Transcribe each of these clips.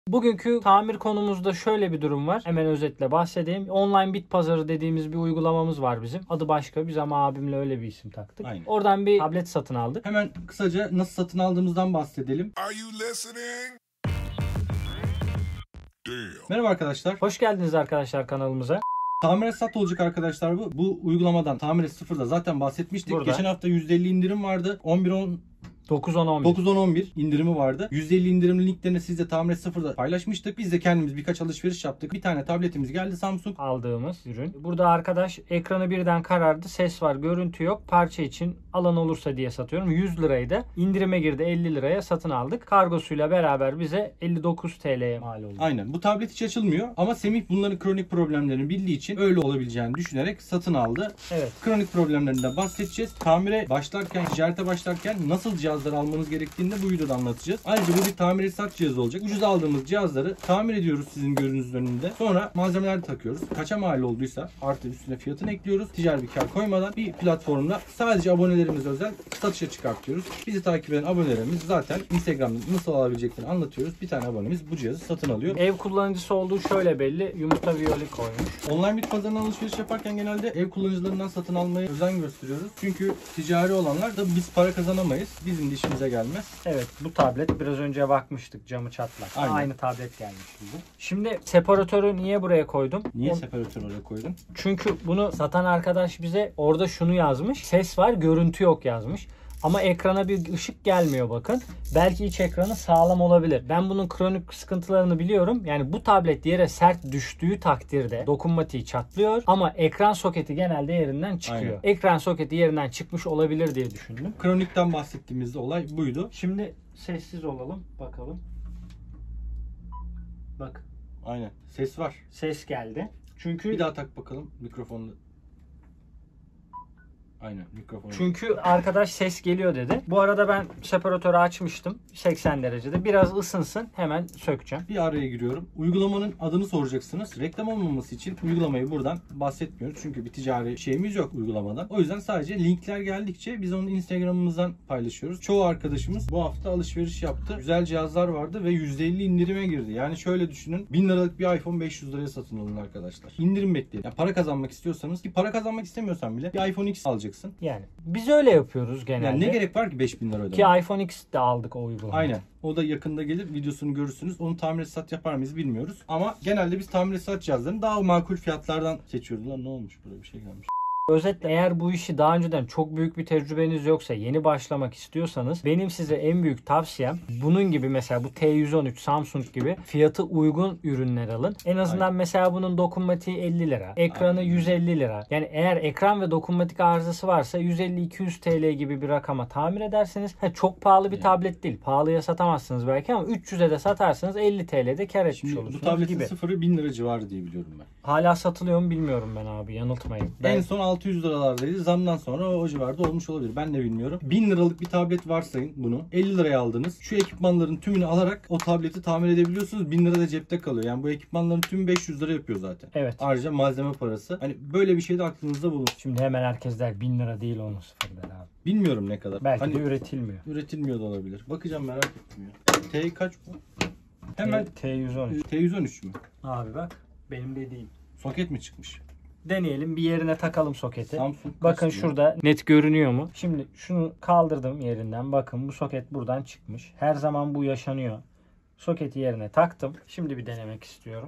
Bugünkü tamir konumuzda şöyle bir durum var. Hemen özetle bahsedeyim. Online bit pazarı dediğimiz bir uygulamamız var bizim. Adı başka. Biz ama abimle öyle bir isim taktık. Aynen. Oradan bir tablet satın aldık. Hemen kısaca nasıl satın aldığımızdan bahsedelim. Are you listening? Damn. Merhaba arkadaşlar. Hoş geldiniz arkadaşlar kanalımıza. Tamire sat olacak arkadaşlar bu. Bu uygulamadan Tamire Sıfır'da zaten bahsetmiştik. Burada. Geçen hafta %50 indirim vardı. 9-10-11 indirimi vardı. %50 indirimli linklerini sizle Tamire Sıfır'da paylaşmıştık. Biz de kendimiz birkaç alışveriş yaptık. Bir tane tabletimiz geldi, Samsung. Aldığımız ürün. Burada arkadaş ekranı birden karardı. Ses var, görüntü yok. Parça için alan olursa diye satıyorum. 100 lirayı da indirime girdi, 50 liraya satın aldık. Kargosuyla beraber bize 59 TL'ye mal oldu. Aynen. Bu tablet hiç açılmıyor ama Semih bunların kronik problemlerini bildiği için öyle olabileceğini düşünerek satın aldı. Evet. Kronik problemlerinden bahsedeceğiz. Tamire başlarken, ticarete başlarken nasıl cihazlar almanız gerektiğini de bu videoda anlatacağız. Ayrıca bu bir tamir sat cihazı olacak. Ucuz aldığımız cihazları tamir ediyoruz sizin gözünüzün önünde. Sonra malzemeler takıyoruz. Kaça mal olduysa artı üstüne fiyatını ekliyoruz. Ticari bir kar koymadan bir platformda sadece abonelerimize özel satışa çıkartıyoruz. Bizi takip eden abonelerimiz zaten Instagram'da nasıl alabileceklerini anlatıyoruz. Bir tane abonemiz bu cihazı satın alıyor. Ev kullanıcısı olduğu şöyle belli. Yumurta viyoli koymuş. Online bit pazarına alışveriş yaparken genelde ev kullanıcılarından satın almaya özen gösteriyoruz. Çünkü ticari olanlar da biz para kazanamayız. Bizim de işimize gelmez. Evet, bu tablet biraz önce bakmıştık, camı çatlak. Aynen. Aynı tablet gelmiş bize. Şimdi separatörü niye buraya koydum? Niye separatör oraya koydun? Çünkü bunu satan arkadaş bize orada şunu yazmış. Ses var, görüntü yok yazmış. Ama ekrana bir ışık gelmiyor bakın. Belki iç ekranı sağlam olabilir. Ben bunun kronik sıkıntılarını biliyorum. Yani bu tablet yere sert düştüğü takdirde dokunmatiği çatlıyor. Ama ekran soketi genelde yerinden çıkıyor. Aynen. Ekran soketi yerinden çıkmış olabilir diye düşündüm. Kronikten bahsettiğimizde olay buydu. Şimdi sessiz olalım. Bakalım. Bak. Aynen. Ses var. Ses geldi. Çünkü Bir daha tak bakalım mikrofonla. Aynen mikrofonu. Çünkü arkadaş ses geliyor dedi. Bu arada ben separatörü açmıştım 80 derecede. Biraz ısınsın, hemen sökeceğim. Bir araya giriyorum. Uygulamanın adını soracaksınız. Reklam olmaması için uygulamayı buradan bahsetmiyoruz. Çünkü bir ticari şeyimiz yok uygulamadan. O yüzden sadece linkler geldikçe biz onu Instagram'ımızdan paylaşıyoruz. Çoğu arkadaşımız bu hafta alışveriş yaptı. Güzel cihazlar vardı ve %50 indirime girdi. Yani şöyle düşünün. 1000 liralık bir iPhone 500 liraya satın alın arkadaşlar. İndirim bekleyin. Yani para kazanmak istiyorsanız, ki para kazanmak istemiyorsan bile bir iPhone X alacaksın. Yani biz öyle yapıyoruz genelde. Yani ne gerek var ki 5000 lira ödemek? Ki iPhone X de aldık o uygulamayı. Aynen. O da yakında gelir. Videosunu görürsünüz. Onu tamir sat yapar mıyız bilmiyoruz. Ama genelde biz tamir sat cihazlarını daha makul fiyatlardan seçiyoruz. Lan ne olmuş, burada bir şey gelmiş. Özetle eğer bu işi daha önceden çok büyük bir tecrübeniz yoksa, yeni başlamak istiyorsanız benim size en büyük tavsiyem bunun gibi, mesela bu T113 Samsung gibi fiyatı uygun ürünler alın. En azından Aynen. mesela bunun dokunmatiği 50 lira, ekranı Aynen. 150 lira. Yani eğer ekran ve dokunmatik arızası varsa 150-200 TL gibi bir rakama tamir ederseniz çok pahalı bir Yani. tablet değil. Pahalıya satamazsınız belki ama 300'e de satarsanız 50 TL'de kar etmiş Şimdi bu olursunuz tabletin gibi. sıfırı 1000 lira civarı diye biliyorum ben. Hala satılıyor mu bilmiyorum ben abi, yanıltmayın. En son 600 liralardaydı. Zamdan sonra o civarda olmuş olabilir. Ben de bilmiyorum. 1000 liralık bir tablet varsayın bunu. 50 liraya aldınız. Şu ekipmanların tümünü alarak o tableti tamir edebiliyorsunuz. 1000 lira da cepte kalıyor. Yani bu ekipmanların tümü 500 lira yapıyor zaten. Evet. Ayrıca malzeme parası. Hani böyle bir şey de aklınızda bulun. Şimdi hemen herkes der 1000 lira değil onun sıfır der abi. Bilmiyorum ne kadar. Belki Hani de üretilmiyor. üretilmiyor da olabilir. Bakacağım, merak ettim ya. T kaç bu? Hemen T113. T113 mü? Abi bak benim dediğim. Soket mi çıkmış? Deneyelim, bir yerine takalım soketi. Samsung kaç Bakın diyor? şurada net görünüyor mu? Şimdi şunu kaldırdım yerinden. Bakın bu soket buradan çıkmış. Her zaman bu yaşanıyor. Soketi yerine taktım. Şimdi bir denemek istiyorum.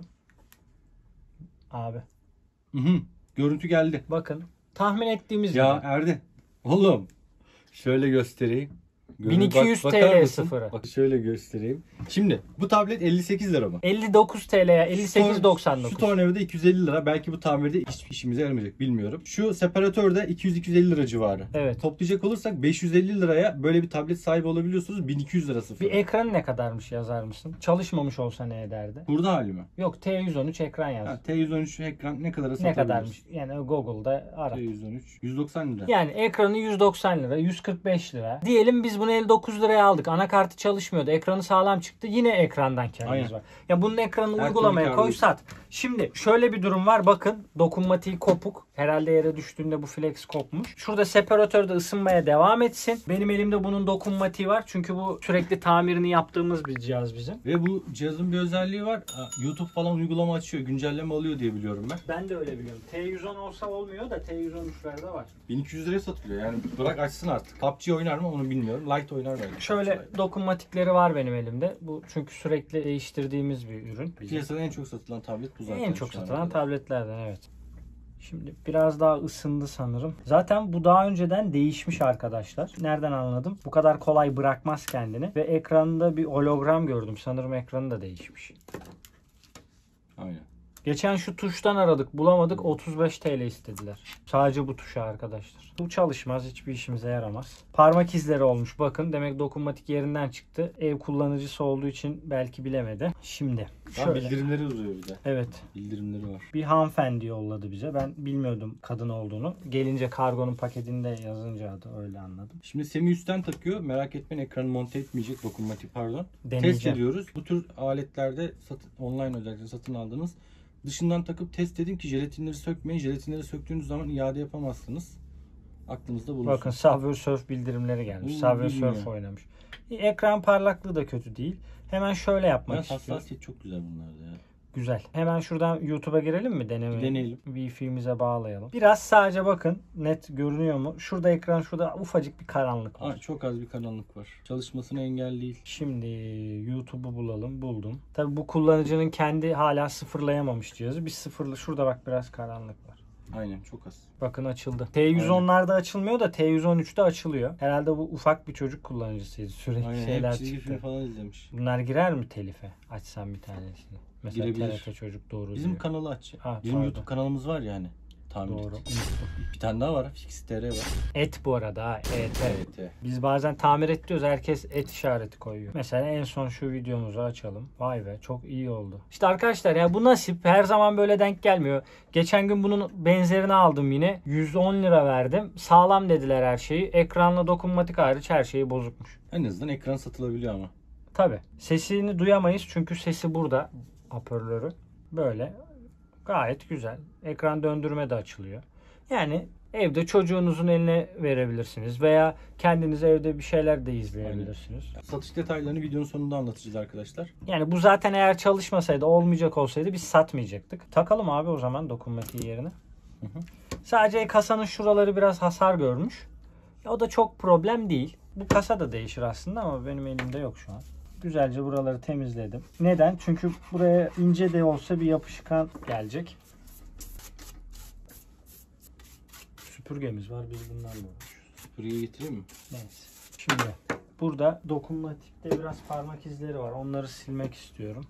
Abi. Hı hı. Görüntü geldi. Bakın. Tahmin ettiğimiz Ya gibi. Erdi. Oğlum. Şöyle göstereyim. 1200 bakar TL mısın? sıfırı. Bak şöyle göstereyim. Şimdi bu tablet 58 lira mı? 59 TL'ye 58.99. Şu tornavida 250 lira. Belki bu tamirde hiç işimize yaramayacak, bilmiyorum. Şu separatör de 200-250 lira civarı. Evet. Toplayacak olursak 550 liraya böyle bir tablet sahibi olabiliyorsunuz. 1200 lira sıfır. Bir ekranı ne kadarmış yazar mısın? Çalışmamış olsa ne ederdi? Burada hali mi? Yok, T113 ekran yaz. Ha, T113 ekran ne kadara Ne satabiliriz? kadarmış? Yani Google'da ara. T113 190 lira. Yani ekranı 190 lira, 145 lira. Diyelim biz bunu 59 liraya aldık. Anakartı çalışmıyordu. Ekranı sağlam çıktı. Yine ekrandan karımız var. Ya bunun ekranını Her uygulamaya türlü koy kârlıyız. sat. Şimdi şöyle bir durum var. Bakın dokunmatiği kopuk. Herhalde yere düştüğünde bu flex kopmuş. Şurada separatörde ısınmaya devam etsin. Benim elimde bunun dokunmatiği var. Çünkü bu sürekli tamirini yaptığımız bir cihaz bizim. Ve bu cihazın bir özelliği var. YouTube falan uygulama açıyor. Güncelleme alıyor diye biliyorum ben. Ben de öyle biliyorum. T110 olsa olmuyor da T113'lerde var. 1200 liraya satılıyor. Yani bırak açsın artık. PUBG oynar mı onu bilmiyorum. Light oynar belki. Şöyle dokunmatikleri var benim elimde. Bu çünkü sürekli değiştirdiğimiz bir ürün. Piyasada en çok satılan tablet bu zaten. En çok şu ana satılan kadar. tabletlerden, evet. Şimdi biraz daha ısındı sanırım. Zaten bu daha önceden değişmiş arkadaşlar. Nereden anladım? Bu kadar kolay bırakmaz kendini. Ve ekranda bir hologram gördüm. Sanırım ekranı da değişmiş. Aynen. Geçen şu tuştan aradık, bulamadık. 35 TL istediler. Sadece bu tuşa arkadaşlar. Bu çalışmaz, hiçbir işimize yaramaz. Parmak izleri olmuş bakın. Demek dokunmatik yerinden çıktı. Ev kullanıcısı olduğu için belki bilemedi. Şimdi şöyle. Bildirimleri uzuyor bir de. Evet. Bildirimleri var. Bir hanımefendi yolladı bize. Ben bilmiyordum kadın olduğunu. Gelince kargonun paketinde yazınca adı, öyle anladım. Şimdi Semih üstten takıyor. Merak etmeyin, ekranı monte etmeyecek, dokunmatik pardon. Deneyeceğim. Test ediyoruz. Bu tür aletlerde online özellikle satın aldığınız dışından takıp test edin ki jelatinleri sökmeyin. Jelatinleri söktüğünüz zaman iade yapamazsınız. Aklınızda bulunsun. Bakın Subway Surf bildirimleri gelmiş. Subway Surf oynamış. Ekran parlaklığı da kötü değil. Hemen şöyle yapmak istiyorum. Hassasiyet çok güzel bunlarda ya. Güzel. Hemen şuradan YouTube'a girelim mi? Deneyelim. Wi-Fi'mize bağlayalım. Biraz sadece bakın. Net görünüyor mu? Şurada ekran, şurada ufacık bir karanlık var. Çok az bir karanlık var. Çalışmasına engel değil. Şimdi YouTube'u bulalım. Buldum. Tabi bu kullanıcının kendi hala sıfırlayamamış cihazı. Bir sıfırlı. Şurada bak biraz karanlık var. Aynen, çok az. Bakın açıldı. T110'larda açılmıyor da T113'te açılıyor. Herhalde bu ufak bir çocuk kullanıcısıydı. Sürekli Aynen, şeyler hep çizgi çıktı. film falan izlemiş. Bunlar girer mi telife? Açsam bir tanesini. Mesela Girebilir. TRT Çocuk doğru Bizim diyor. kanalı aç. Ha, Bizim pardon. YouTube kanalımız var yani. Tahmin Doğru. et. Bir tane daha var. Fix.tr var. Et bu arada ha. Et. Evet. Biz bazen tamir et diyoruz. Herkes et işareti koyuyor. Mesela en son şu videomuzu açalım. Vay be, çok iyi oldu. İşte arkadaşlar ya, bu nasip. Her zaman böyle denk gelmiyor. Geçen gün bunun benzerini aldım yine. 110 lira verdim. Sağlam dediler her şeyi. Ekranla dokunmatik hariç her şeyi bozukmuş. En azından ekran satılabiliyor ama. Tabi. Sesini duyamayız çünkü sesi burada. Hoparlörü. Böyle. Gayet güzel. Ekran döndürme de açılıyor. Yani evde çocuğunuzun eline verebilirsiniz veya kendiniz evde bir şeyler de izleyebilirsiniz. Aynen. Satış detaylarını videonun sonunda anlatacağız arkadaşlar. Yani bu zaten eğer çalışmasaydı, olmayacak olsaydı biz satmayacaktık. Takalım abi o zaman dokunmatiği yerine. Sadece kasanın şuraları biraz hasar görmüş. O da çok problem değil. Bu kasa da değişir aslında ama benim elimde yok şu an. Güzelce buraları temizledim. Neden? Çünkü buraya ince de olsa bir yapışkan gelecek. Süpürgemiz var. Biz bunlarla uğraşıyoruz. Süpürgeyi getireyim mi? Neyse. Şimdi burada dokunmatikte biraz parmak izleri var. Onları silmek istiyorum.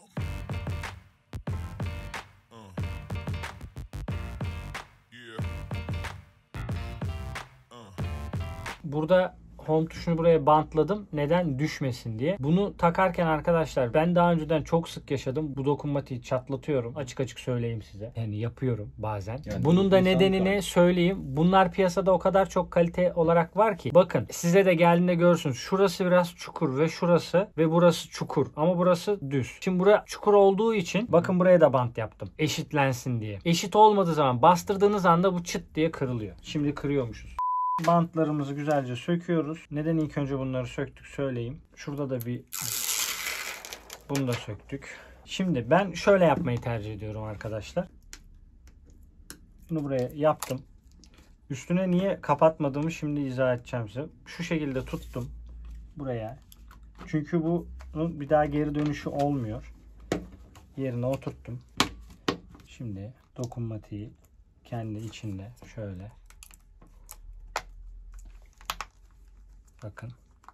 Burada home tuşunu buraya bantladım. Neden? Düşmesin diye. Bunu takarken arkadaşlar ben daha önceden çok sık yaşadım. Bu dokunmatiği çatlatıyorum. Açık açık söyleyeyim size. Yani yapıyorum bazen. Yani bunun da insan nedenini var. söyleyeyim. Bunlar piyasada o kadar çok kalite olarak var ki. Bakın size de geldiğinde görürsünüz. Şurası biraz çukur ve şurası ve burası çukur. Ama burası düz. Şimdi bura çukur olduğu için bakın buraya da bant yaptım. Eşitlensin diye. Eşit olmadığı zaman bastırdığınız anda bu çıt diye kırılıyor. Şimdi kırıyormuşuz. Bantlarımızı güzelce söküyoruz. Neden ilk önce bunları söktük söyleyeyim. Şurada da bunu da söktük. Şimdi ben şöyle yapmayı tercih ediyorum arkadaşlar. Bunu buraya yaptım. Üstüne niye kapatmadığımı şimdi izah edeceğim size. Şu şekilde tuttum buraya. Çünkü bunun bir daha geri dönüşü olmuyor. Yerine oturttum. Şimdi dokunmatiği kendi içinde şöyle. Bakın.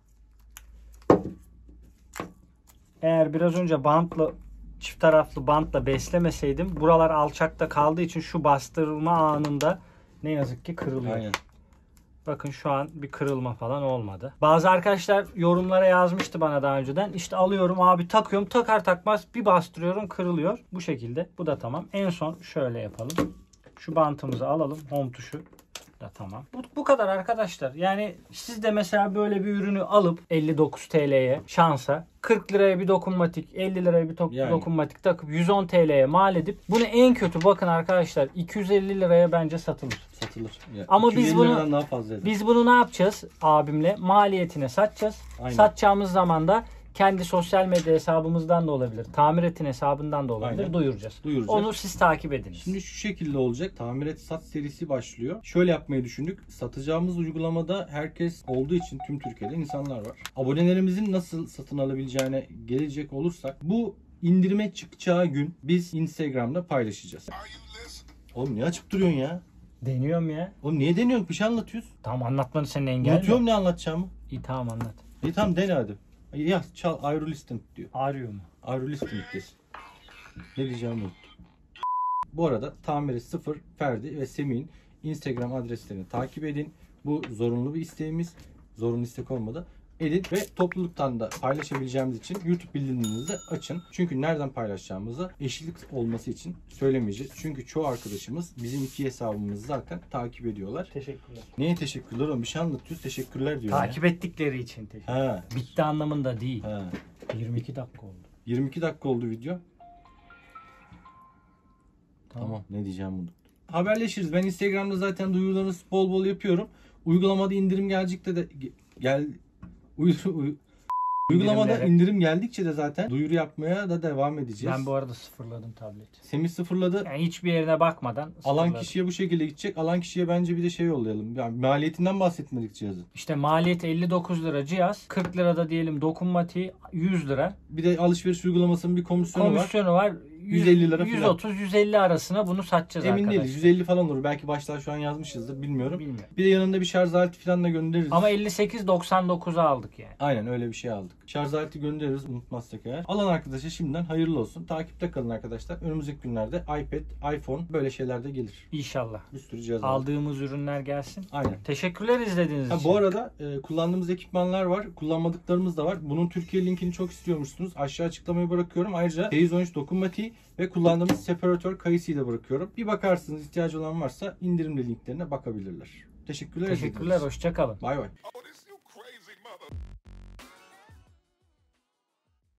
Eğer biraz önce çift taraflı bantla beslemeseydim buralar alçakta kaldığı için şu bastırma anında ne yazık ki kırılıyor. Aynen. Bakın şu an bir kırılma falan olmadı. Bazı arkadaşlar yorumlara yazmıştı bana daha önceden. İşte alıyorum abi, takıyorum, takar takmaz bir bastırıyorum kırılıyor. Bu şekilde. Bu da tamam. En son şöyle yapalım. Şu bantımızı alalım. Home tuşu. da tamam. Bu kadar arkadaşlar. Yani siz de mesela böyle bir ürünü alıp 59 TL'ye şansa 40 liraya bir dokunmatik, 50 liraya bir dokunmatik takıp 110 TL'ye mal edip bunu en kötü bakın arkadaşlar 250 liraya bence satılır. Satılır. Ya, ama biz bunu ne yapacağız abimle? Maliyetine satacağız. Aynen. Satacağımız zaman da kendi sosyal medya hesabımızdan da olabilir. Tamir hesabından da olabilir. Aynen. Duyuracağız. Onu siz takip ediniz. Şimdi şu şekilde olacak. Tamir et sat serisi başlıyor. Şöyle yapmayı düşündük. Satacağımız uygulamada herkes olduğu için tüm Türkiye'de insanlar var. Abonelerimizin nasıl satın alabileceğine gelecek olursak bu indirime çıkacağı gün biz Instagram'da paylaşacağız. Oğlum niye açıp duruyorsun ya? Deniyorum ya. Oğlum niye deniyorsun? Bir şey anlatıyorsun. Tamam anlatmanı senin engel mi? Unutuyorum ne anlatacağımı. İyi tamam anlat. İyi tamam dene hadi. Ya çal Aerolistant diyor. Arıyor mu? Aerolistant desin. Ne diyeceğimi unuttum. Bu arada Tamiri 0 Ferdi ve Semih'in Instagram adreslerini takip edin. Bu zorunlu bir isteğimiz. Zorunlu istek olmadı. Edin ve topluluktan da paylaşabileceğimiz için YouTube bildirimlerinizi de açın. Çünkü nereden paylaşacağımızı eşitlik olması için söylemeyeceğiz. Çünkü çoğu arkadaşımız bizim iki hesabımızı zaten takip ediyorlar. Teşekkürler. Neye teşekkürler oğlum? Bir şey anlatıyoruz. Teşekkürler diyor. Takip ettikleri için teşekkür. Ha. Bitti anlamında değil. Ha. 22 dakika oldu. 22 dakika oldu video. Tamam. Ne diyeceğim bunu. Haberleşiriz. Ben Instagram'da zaten duyurularını bol bol yapıyorum. Uygulamada indirim gelecekte de uygulamada indirim geldikçe de zaten duyuru yapmaya da devam edeceğiz. Ben bu arada sıfırladım tableti. Semih sıfırladı. Yani hiçbir yerine bakmadan sıfırladım. Alan kişiye bu şekilde gidecek. Alan kişiye bence bir de şey yollayalım. Yani maliyetinden bahsetmedik cihazın. İşte maliyeti 59 lira cihaz. 40 lirada diyelim dokunmatiği 100 lira. Bir de alışveriş uygulamasının bir komisyonu var. 150 lira falan. 130-150 arasına bunu satacağız Emin arkadaşlar. değiliz. 150 falan olur. Belki başta şu an yazmışızdır. Bilmiyorum. Bir de yanında bir şarj aleti falan da göndeririz. Ama 58.99'a aldık yani. Aynen öyle bir şey aldık. Şarj aleti göndeririz unutmazsak eğer. Alan arkadaşa şimdiden hayırlı olsun. Takipte kalın arkadaşlar. Önümüzdeki günlerde iPad, iPhone böyle şeyler de gelir. İnşallah. Bir sürü cihaz aldığımız ürünler gelsin. Aynen. Teşekkürler izlediğiniz için. Bu arada kullandığımız ekipmanlar var. Kullanmadıklarımız da var. Bunun Türkiye linkini çok istiyormuşsunuz. Aşağı açıklamayı bırakıyorum. Ayrıca Phase 13 dokunmatiği ve kullandığımız separatör kayısıyı da bırakıyorum. Bir bakarsınız ihtiyacı olan varsa indirimli linklerine bakabilirler. Teşekkürler. Teşekkürler. Hoşça kalın. Bay bay.